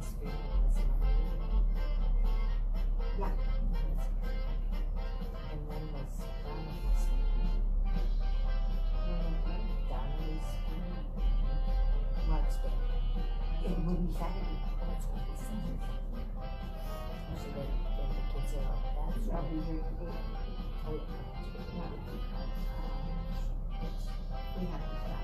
Spirit was Monday. Yeah. And when was Donna fasting? Donna's Mark's day. It would be Saturday. That's what he said. So then the kids are all that's I'll be here today. Oh, We have to stop.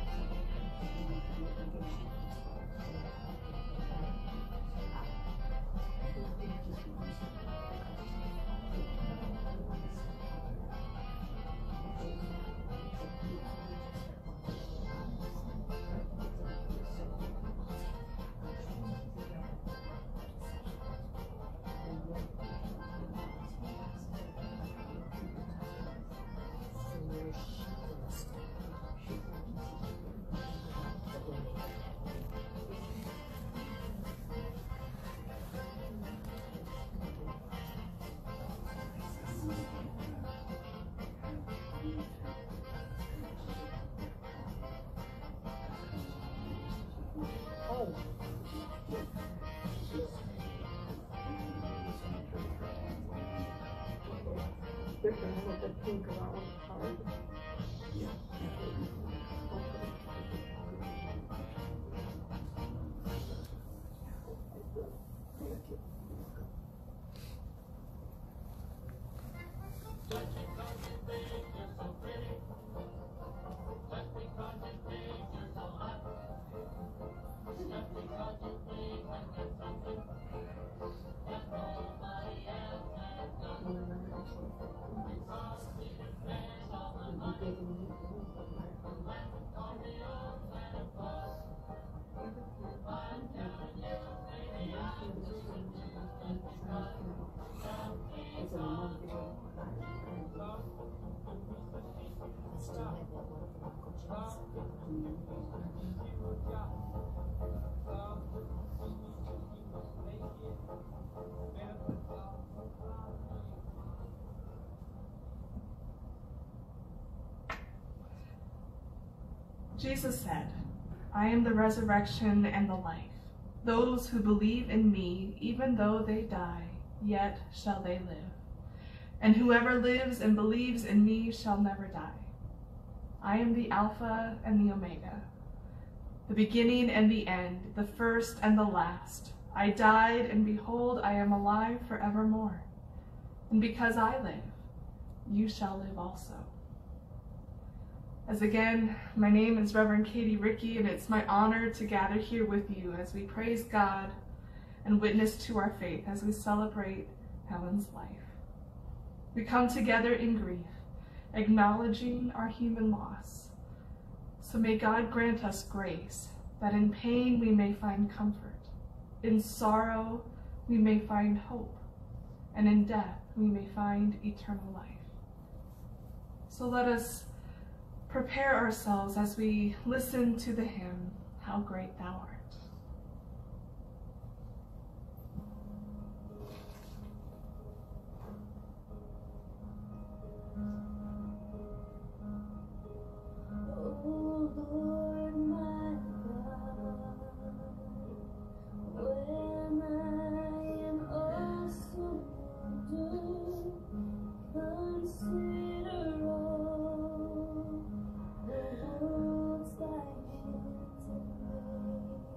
Oh. Different with the pink around the card. I still have that one from Uncle Jim's. Jesus said, I am the resurrection and the life. Those who believe in me, even though they die, yet shall they live. And whoever lives and believes in me shall never die. I am the Alpha and the Omega, the beginning and the end, the first and the last. I died, and behold, I am alive forevermore. And because I live, you shall live also. As again, my name is Reverend Katie Rickey, and it's my honor to gather here with you as we praise God and witness to our faith as we celebrate Helen's life. We come together in grief, acknowledging our human loss. So may God grant us grace, that in pain we may find comfort, in sorrow we may find hope, and in death we may find eternal life. So let us prepare ourselves as we listen to the hymn, How Great Thou Art. Oh Lord, my God, when I am also doomed, consider all the worlds thy hands have made.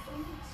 things.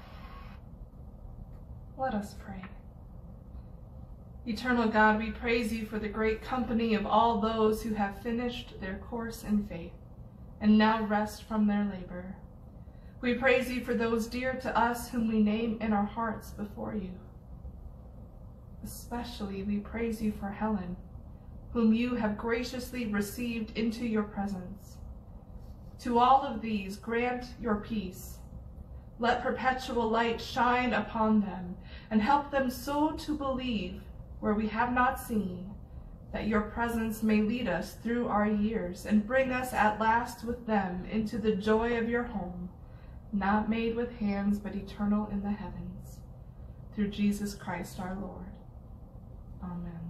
Let us pray. Eternal God, we praise you for the great company of all those who have finished their course in faith and now rest from their labor. We praise you for those dear to us whom we name in our hearts before you. Especially we praise you for Helen, whom you have graciously received into your presence. To all of these, grant your peace. Let perpetual light shine upon them and help them so to believe where we have not seen, that your presence may lead us through our years and bring us at last with them into the joy of your home, not made with hands but eternal in the heavens. Through Jesus Christ our Lord. Amen.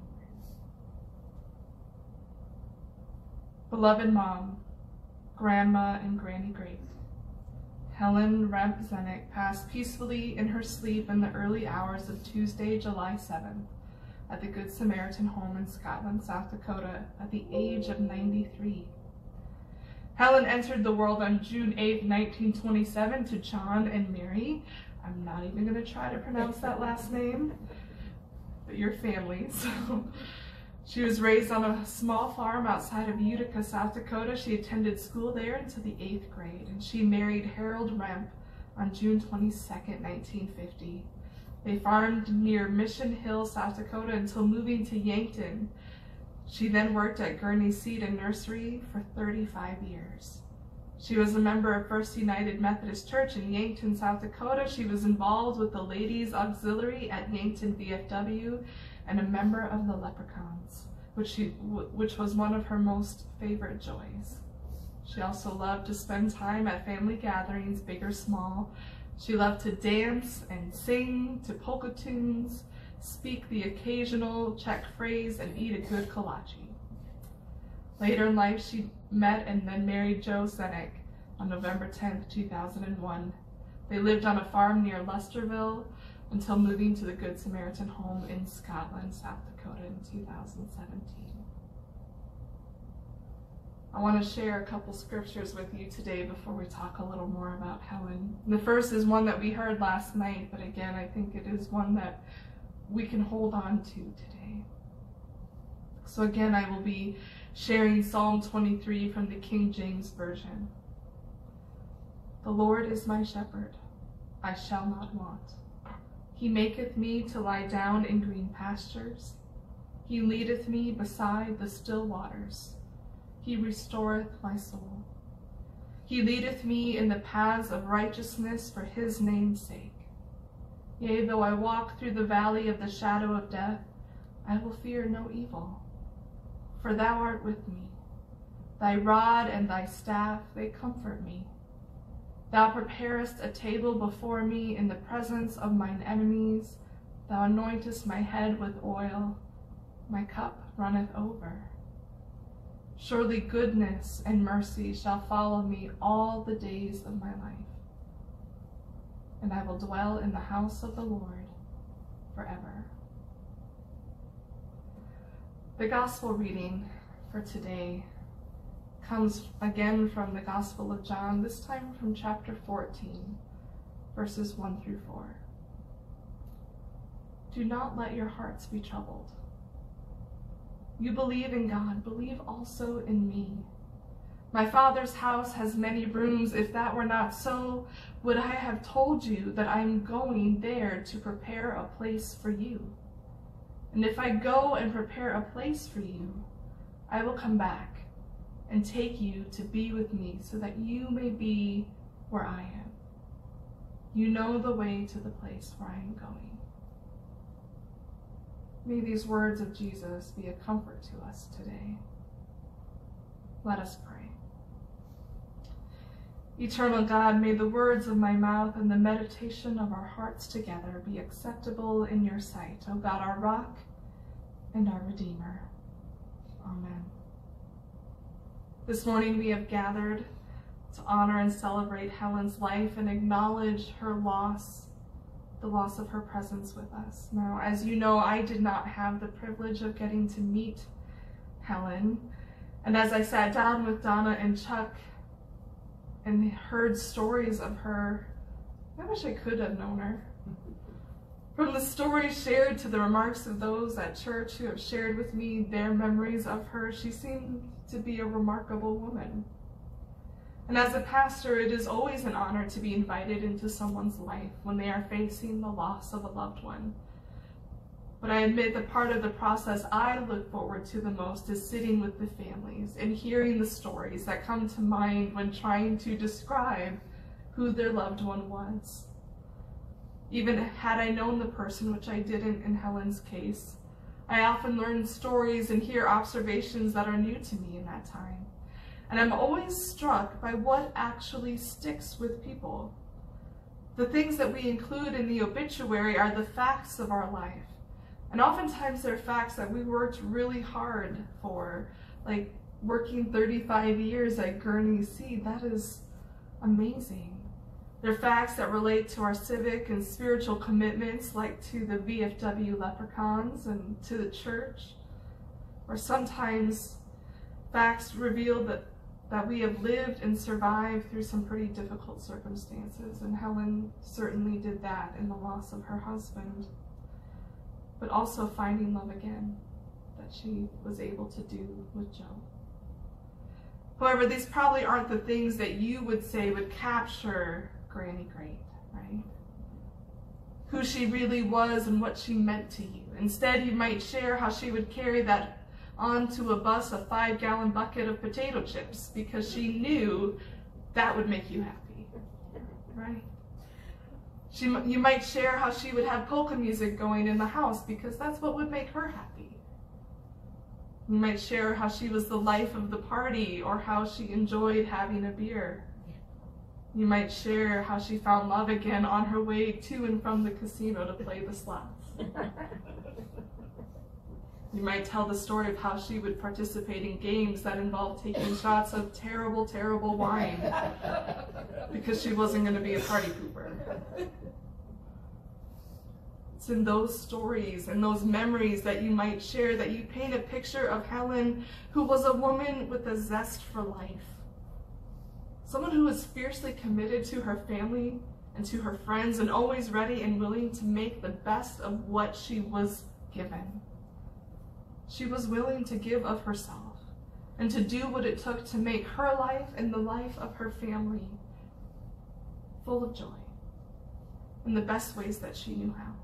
Beloved Mom, Grandma, and Granny Grape, Helen Remp Zenick passed peacefully in her sleep in the early hours of Tuesday, July 7th, at the Good Samaritan Home in Scotland, South Dakota, at the age of 93. Helen entered the world on June 8, 1927, to John and Mary. I'm not even going to try to pronounce that last name, but your family. So she was raised on a small farm outside of Utica, South Dakota. She attended school there until the 8th grade, and she married Harold Remp on June 22, 1950. They farmed near Mission Hill, South Dakota until moving to Yankton. She then worked at Gurney Seed and Nursery for 35 years. She was a member of First United Methodist Church in Yankton, South Dakota. She was involved with the Ladies Auxiliary at Yankton VFW and a member of the Leprechauns, which was one of her most favorite joys. She also loved to spend time at family gatherings, big or small. She loved to dance and sing to polka tunes, speak the occasional Czech phrase, and eat a good kolache. Later in life, she met and then married Joe Zenick on November 10, 2001. They lived on a farm near Lesterville until moving to the Good Samaritan Home in Scotland, South Dakota in 2017. I want to share a couple scriptures with you today before we talk a little more about Helen. The first is one that we heard last night, but again, I think it is one that we can hold on to today. So again, I will be sharing Psalm 23 from the King James Version. The Lord is my shepherd, I shall not want. He maketh me to lie down in green pastures. He leadeth me beside the still waters. He restoreth my soul. He leadeth me in the paths of righteousness for his name's sake. Yea, though I walk through the valley of the shadow of death, I will fear no evil, for thou art with me. Thy rod and thy staff, they comfort me. Thou preparest a table before me in the presence of mine enemies. Thou anointest my head with oil. My cup runneth over. Surely goodness and mercy shall follow me all the days of my life, and I will dwell in the house of the Lord forever. The gospel reading for today comes again from the Gospel of John, this time from chapter 14, verses 1 through 4. Do not let your hearts be troubled. You believe in God, believe also in me. My Father's house has many rooms. If that were not so, would I have told you that I am going there to prepare a place for you? And if I go and prepare a place for you, I will come back and take you to be with me, so that you may be where I am. You know the way to the place where I am going. May these words of Jesus be a comfort to us today. Let us pray. Eternal God, may the words of my mouth and the meditation of our hearts together be acceptable in your sight, O God, our rock and our Redeemer. Amen. This morning we have gathered to honor and celebrate Helen's life and acknowledge her loss, the loss of her presence with us. Now, as you know, I did not have the privilege of getting to meet Helen. And as I sat down with Donna and Chuck and heard stories of her, I wish I could have known her. From the stories shared to the remarks of those at church who have shared with me their memories of her, she seemed to be a remarkable woman. And as a pastor, it is always an honor to be invited into someone's life when they are facing the loss of a loved one. But I admit that part of the process I look forward to the most is sitting with the families and hearing the stories that come to mind when trying to describe who their loved one was. Even had I known the person, which I didn't in Helen's case, I often learn stories and hear observations that are new to me in that time. And I'm always struck by what actually sticks with people. The things that we include in the obituary are the facts of our life. And oftentimes they're facts that we worked really hard for, like working 35 years at Gurney Seed. That is amazing. They're facts that relate to our civic and spiritual commitments, like to the VFW Leprechauns and to the church. Or sometimes facts reveal that we have lived and survived through some pretty difficult circumstances, and Helen certainly did that in the loss of her husband, but also finding love again that she was able to do with Joe. However, these probably aren't the things that you would say would capture Granny Great, right? Who she really was and what she meant to you. Instead, you might share how she would carry that onto a bus a 5-gallon bucket of potato chips because she knew that would make you happy, right? You might share how she would have polka music going in the house because that's what would make her happy. You might share how she was the life of the party or how she enjoyed having a beer. You might share how she found love again on her way to and from the casino to play the slots. You might tell the story of how she would participate in games that involved taking shots of terrible, terrible wine because she wasn't going to be a party pooper. It's in those stories and those memories that you might share that you paint a picture of Helen, who was a woman with a zest for life. Someone who was fiercely committed to her family and to her friends and always ready and willing to make the best of what she was given. She was willing to give of herself and to do what it took to make her life and the life of her family full of joy in the best ways that she knew how.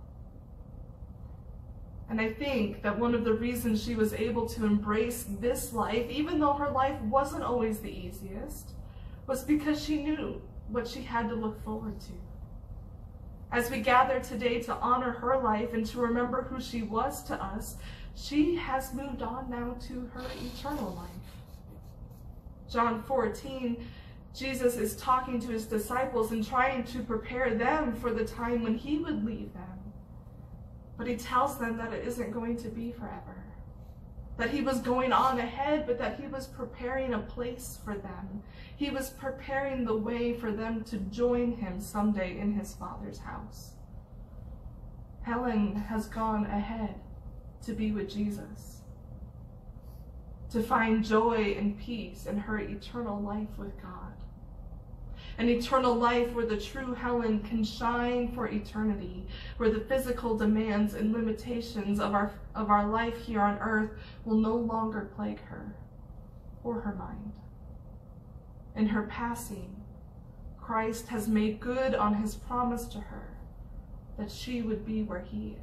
And I think that one of the reasons she was able to embrace this life, even though her life wasn't always the easiest, was because she knew what she had to look forward to. As we gather today to honor her life and to remember who she was to us, she has moved on now to her eternal life. John 14, Jesus is talking to his disciples and trying to prepare them for the time when he would leave them. But he tells them that it isn't going to be forever. That he was going on ahead, but that he was preparing a place for them. He was preparing the way for them to join him someday in his Father's house. Helen has gone ahead to be with Jesus, to find joy and peace in her eternal life with God. An eternal life where the true Helen can shine for eternity, where the physical demands and limitations of our life here on earth will no longer plague her or her mind. In her passing, Christ has made good on his promise to her that she would be where he is.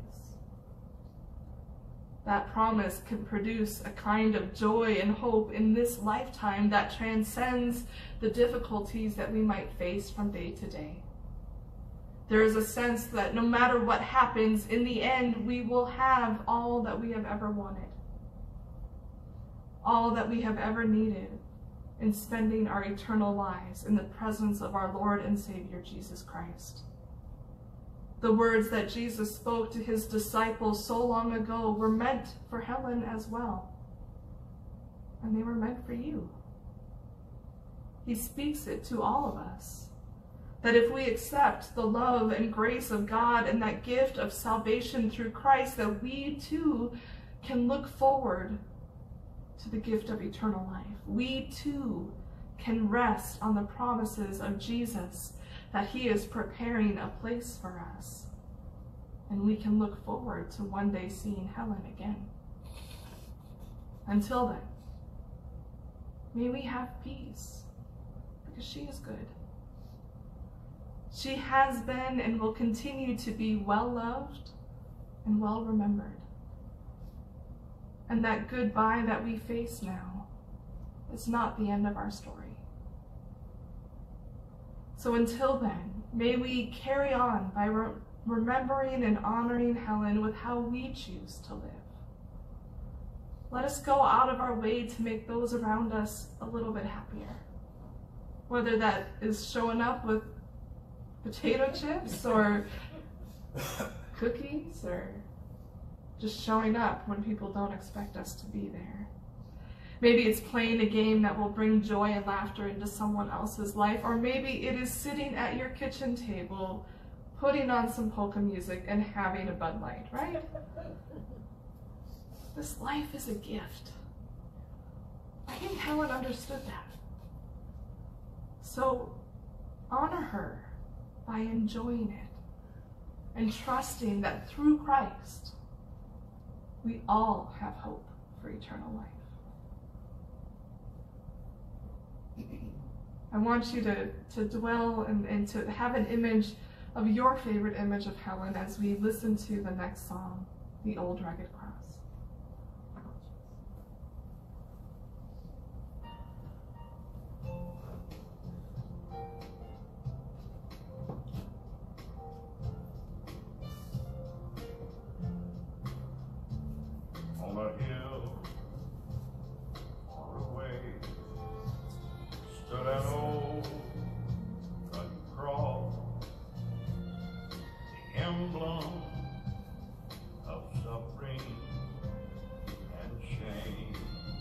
That promise can produce a kind of joy and hope in this lifetime that transcends the difficulties that we might face from day to day. There is a sense that no matter what happens, in the end, we will have all that we have ever wanted, all that we have ever needed in spending our eternal lives in the presence of our Lord and Savior, Jesus Christ. The words that Jesus spoke to his disciples so long ago were meant for Helen as well. And they were meant for you. He speaks it to all of us. That if we accept the love and grace of God and that gift of salvation through Christ, that we too can look forward to the gift of eternal life. We too can rest on the promises of Jesus, that He is preparing a place for us. And we can look forward to one day seeing Helen again. Until then, may we have peace, because she is good. She has been and will continue to be well-loved and well-remembered. And that goodbye that we face now is not the end of our story. So until then, may we carry on by remembering and honoring Helen with how we choose to live. Let us go out of our way to make those around us a little bit happier. Whether that is showing up with potato chips or cookies, or just showing up when people don't expect us to be there. Maybe it's playing a game that will bring joy and laughter into someone else's life, or maybe it is sitting at your kitchen table, putting on some polka music and having a Bud Light, right? This life is a gift. I think Helen understood that. So honor her by enjoying it and trusting that through Christ, we all have hope for eternal life. I want you to dwell and to have an image of your favorite image of Helen as we listen to the next song, The Old Rugged Cross. On a hill far away stood an old rugged cross, the emblem of suffering and shame.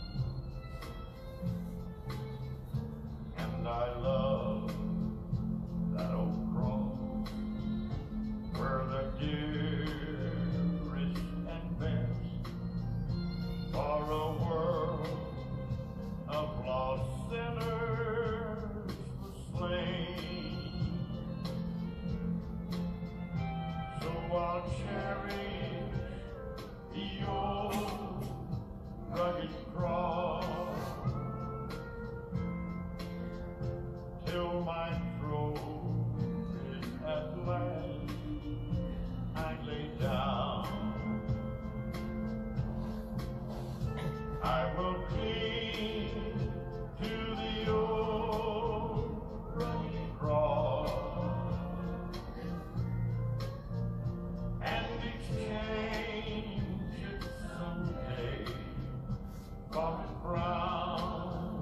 And I love that old cross, where the dearest and best for a world of lost sinners was slain. So I'll cherish the old rugged cross till my throat is at last I lay down. I will cling to the old rugged cross and exchange it someday for a crown.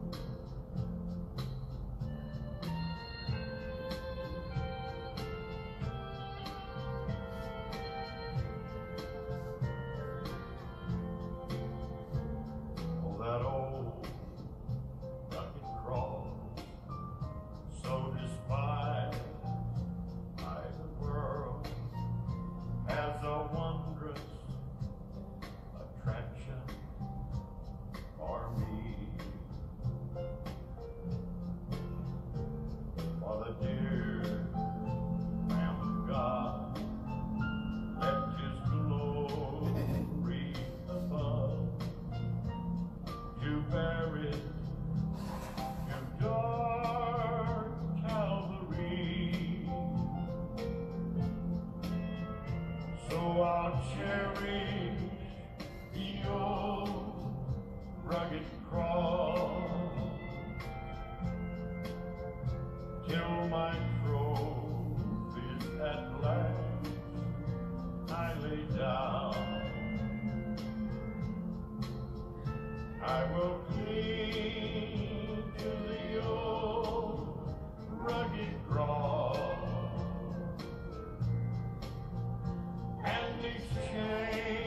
That old rugged cross, so despised by the world, has a wondrous attraction for me. For the dear Lamb of God left His glory above to bear it to dark Calvary. So I'll cherish the old rugged cross till my trophies at last I lay down. I will cling to the old rugged cross and exchange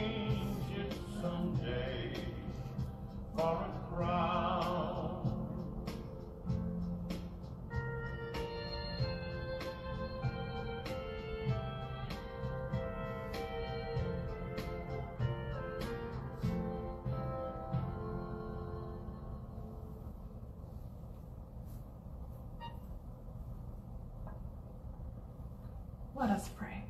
Let us pray.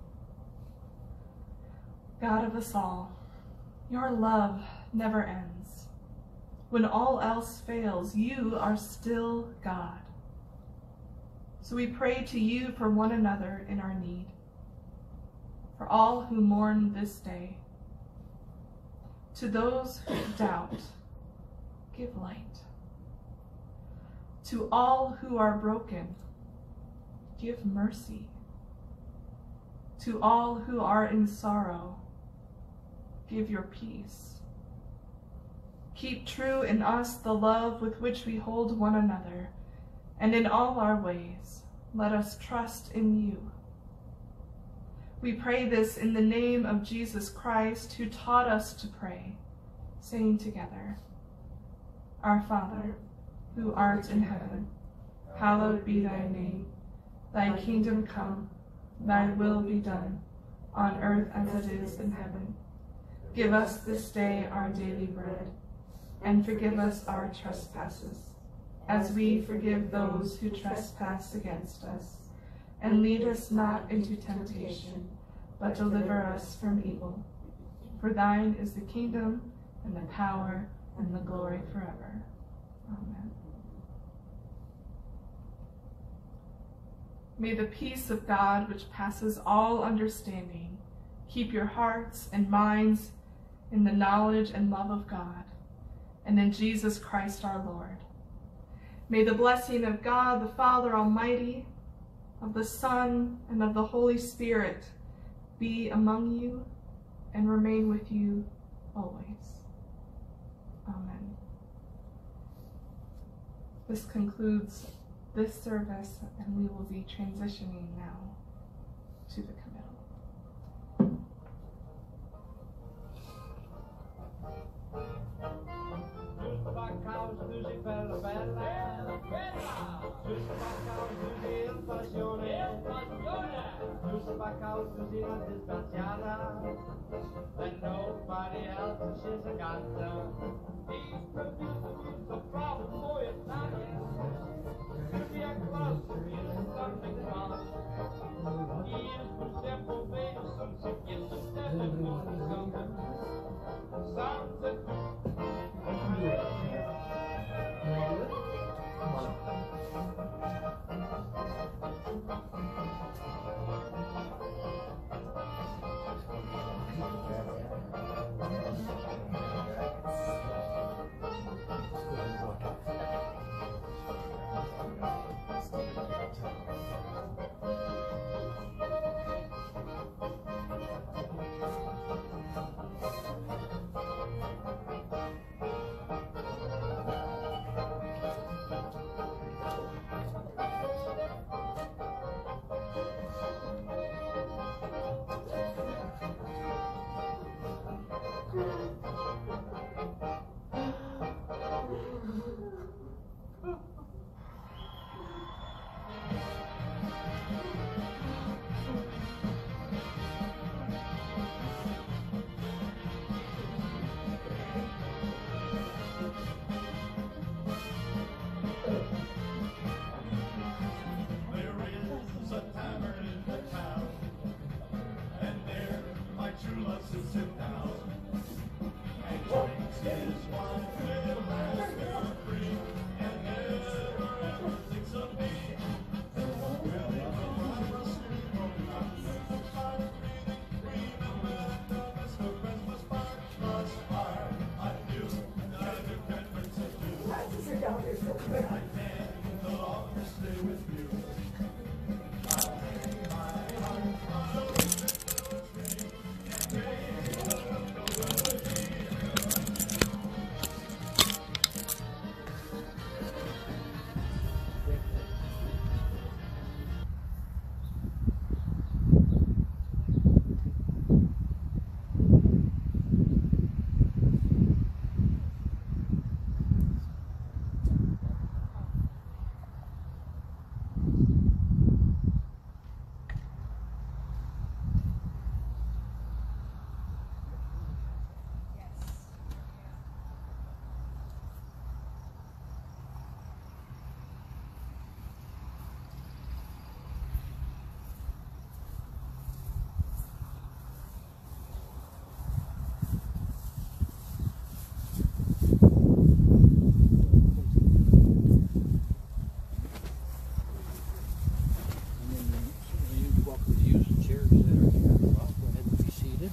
God of us all, your love never ends. When all else fails, you are still God. So we pray to you for one another in our need, for all who mourn this day. To those who doubt, give light. To all who are broken, give mercy. To all who are in sorrow, give your peace. Keep true in us the love with which we hold one another, and in all our ways, let us trust in you. We pray this in the name of Jesus Christ, who taught us to pray, saying together, Our Father, who art in heaven, hallowed be thy name. Thy kingdom come, thy will be done, on earth as it is in heaven. Give us this day our daily bread, and forgive us our trespasses, as we forgive those who trespass against us. And lead us not into temptation, but deliver us from evil. For thine is the kingdom, and the power, and the glory forever. Amen. May the peace of God, which passes all understanding, keep your hearts and minds in the knowledge and love of God, and in Jesus Christ our Lord. May the blessing of God, the Father Almighty, of the Son, and of the Holy Spirit be among you and remain with you always. Amen. This concludes this service, and we will be transitioning now to the committal. That nobody else is a ganja. He's producing a problem for your science. Could be a cluster, is something wrong. He is for simple things, some get the seven something. Well, go ahead and be seated.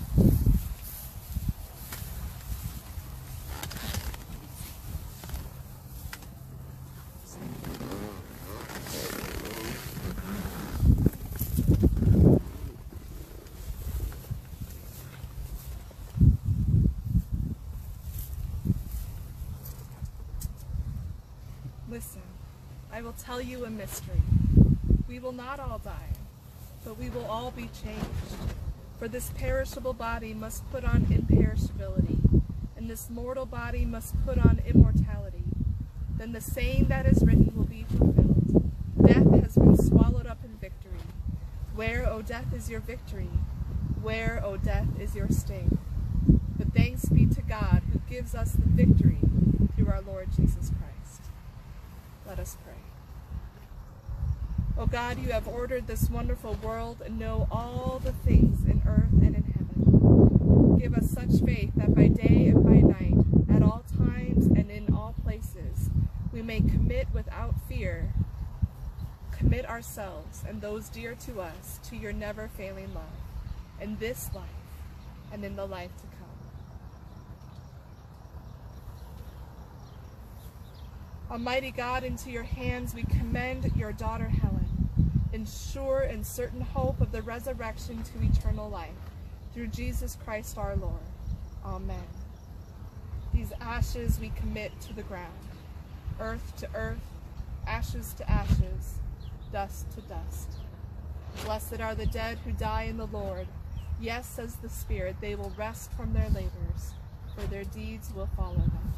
Listen, I will tell you a mystery. We will not all die, but we will all be changed. For this perishable body must put on imperishability, and this mortal body must put on immortality. Then the saying that is written will be fulfilled. Death has been swallowed up in victory. Where, O death, is your victory? Where, O death, is your sting? But thanks be to God who gives us the victory through our Lord Jesus Christ. Let us pray. O God, you have ordered this wonderful world and know all the things in earth and in heaven. Give us such faith that by day and by night, at all times and in all places, we may commit without fear, commit ourselves and those dear to us to your never-failing love, in this life and in the life to come. Almighty God, into your hands we commend your daughter Helen, in sure and certain hope of the resurrection to eternal life, through Jesus Christ our Lord. Amen. These ashes we commit to the ground, earth to earth, ashes to ashes, dust to dust. Blessed are the dead who die in the Lord. Yes, says the Spirit, they will rest from their labors, for their deeds will follow them.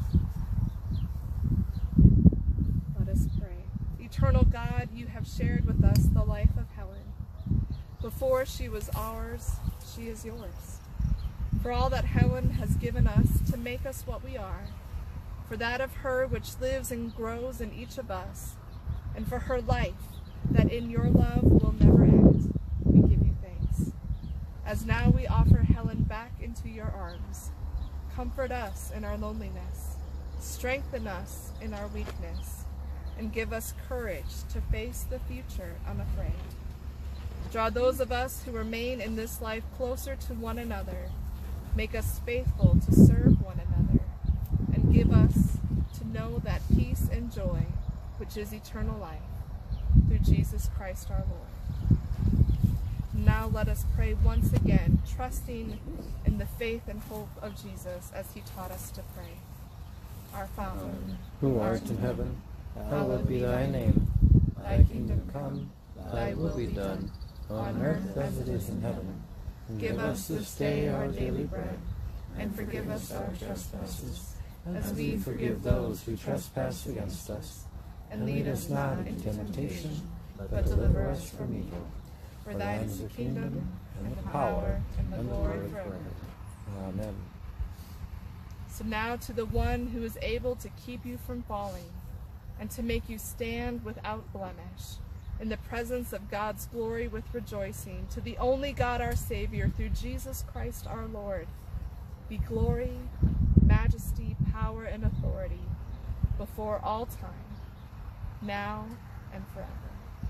Let us pray. Eternal God, you have shared with us the life of Helen. Before she was ours, she is yours. For all that Helen has given us to make us what we are, for that of her which lives and grows in each of us, and for her life that in your love will never end, we give you thanks. As now we offer Helen back into your arms, comfort us in our loneliness, strengthen us in our weakness, and give us courage to face the future unafraid. Draw those of us who remain in this life closer to one another. Make us faithful to serve one another, and give us to know that peace and joy, which is eternal life, through Jesus Christ our Lord. Now let us pray once again, trusting in the faith and hope of Jesus as he taught us to pray. Our Father, Who art in heaven, hallowed be thy name. Thy kingdom come, thy will be done, on earth as it is in heaven. give us this day our daily bread, and forgive us our trespasses, as we forgive those who trespass against us. And lead us not into temptation, but deliver us from evil. For thine is the kingdom, and the power, and the glory forever. Amen. So now to the one who is able to keep you from falling, and to make you stand without blemish, in the presence of God's glory with rejoicing, to the only God our Savior, through Jesus Christ our Lord, be glory, majesty, power, and authority, before all time, now and forever.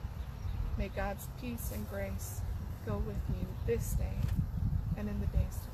May God's peace and grace go with you this day and in the days to come.